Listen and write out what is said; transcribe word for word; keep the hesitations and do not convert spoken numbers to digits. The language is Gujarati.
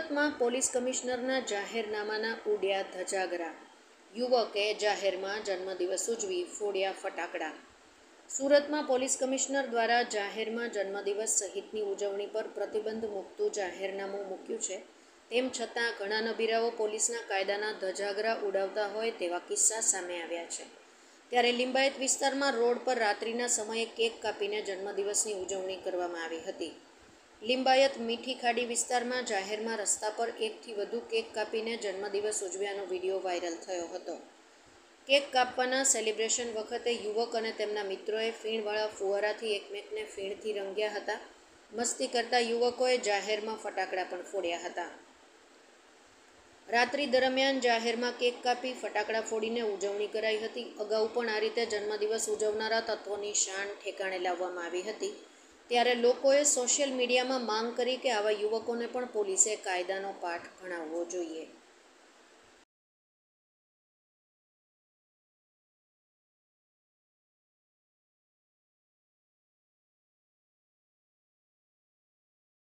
સુરતમાં પોલીસ કમિશનરના જાહેરનામાના ઉડ્યા ધજાગરા. યુવકે જાહેરમાં જન્મદિવસ ઉજવી ફોડ્યા ફટાકડા. સુરતમાં પોલીસ કમિશનર દ્વારા જાહેરમાં જન્મદિવસ સહિતની ઉજવણી પર પ્રતિબંધ મૂકતું જાહેરનામું મૂક્યું છે. તેમ છતાં ઘણા નબીરાઓ પોલીસના કાયદાના ધજાગરા ઉડાવતા હોય તેવા કિસ્સા સામે આવ્યા છે. ત્યારે લિંબાયત વિસ્તારમાં રોડ પર રાત્રિના સમયે કેક કાપીને જન્મદિવસની ઉજવણી કરવામાં આવી હતી. લિંબાયત મીઠી ખાડી વિસ્તારમાં જાહેરમાં રસ્તા પર એકથી વધુ કેક કાપીને જન્મદિવસ ઉજવ્યાનો વિડીયો વાયરલ થયો હતો. કેક કાપવાના સેલિબ્રેશન વખતે યુવક અને તેમના મિત્રોએ ફીણવાળા ફુવારાથી એકમેકને ફીણથી રંગ્યા હતા. મસ્તી કરતા યુવકોએ જાહેરમાં ફટાકડા પણ ફોડ્યા હતા. રાત્રિ દરમિયાન જાહેરમાં કેક કાપી ફટાકડા ફોડીને ઉજવણી કરાઈ હતી. અગાઉ પણ આ રીતે જન્મદિવસ ઉજવનારા તત્વોની શાન ઠેકાણે લાવવામાં આવી હતી. ત્યારે લોકોએ સોશિયલ મીડિયામાં માંગ કરી કે આવા યુવકોને પણ પોલીસે કાયદાનો પાઠ ભણાવવો જોઈએ.